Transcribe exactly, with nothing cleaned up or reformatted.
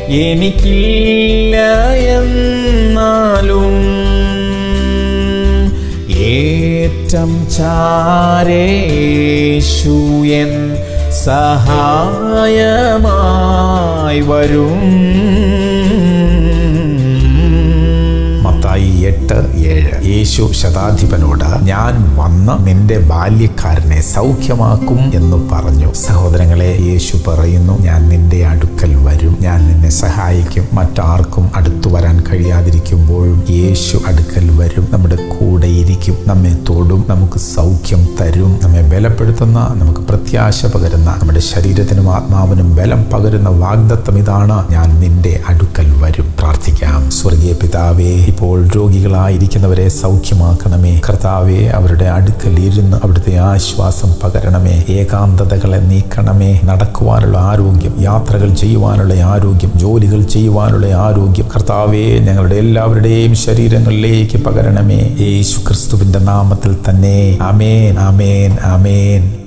എനിക്കില്ല എന്നാലും ഏറ്റം ചാരേ യേശു എൻ സഹായമായി വരും. മത്തായി എട്ട് ഏഴ്. യേശു ശതാധിപനോട് ഞാൻ വന്ന് നിന്റെ ബാല്യക്കാരനെ സൗഖ്യമാക്കും എന്ന് പറഞ്ഞു. സഹോദരങ്ങളെ, യേശു പറയുന്നു, ഞാൻ നിന്റെ അടുക്കൽ വരും, ഞാൻ നിന്നെ സഹായിക്കും. മറ്റാർക്കും അടുത്തു വരാൻ കഴിയാതിരിക്കുമ്പോഴും യേശു അടുക്കൽ വരും, നമ്മുടെ കൂടെ ഇരിക്കും, നമ്മെ തൊടും, നമുക്ക് സൗഖ്യം തരും, നമ്മെ ബലപ്പെടുത്തുന്ന, നമുക്ക് പ്രത്യാശ പകരുന്ന, നമ്മുടെ ശരീരത്തിനും ആത്മാവിനും ബലം പകരുന്ന വാഗ്ദത്തം ഇതാണ്, ഞാൻ നിന്റെ അടുക്കൽ വരും. പ്രാർത്ഥിക്കാം. സ്വർഗീയ പിതാവേ, ഇപ്പോൾ രോഗികളായിരിക്കുന്നവരെ സൗഖ്യമാക്കണമേ. കർത്താവേ, അവരുടെ അടുക്കൽ ഇരുന്ന് അവിടുത്തെ ആശ്വാസം പകരണമേ. ഏകാന്തതകളെ നീക്കണമേ. നടക്കുവാനുള്ള ആരോഗ്യം, യാത്രകൾ ചെയ്യുവാനുള്ള ആരോഗ്യം, ജോലികൾ ചെയ്യുവാനുള്ള ആരോഗ്യം കർത്താവേ ഞങ്ങളുടെ എല്ലാവരുടെയും ശരീരങ്ങളിലേക്ക് പകരണമേ. യേശു ക്രിസ്തുവിന്റെ നാമത്തിൽ തന്നെ. ആമേൻ, ആമേൻ, ആമേൻ.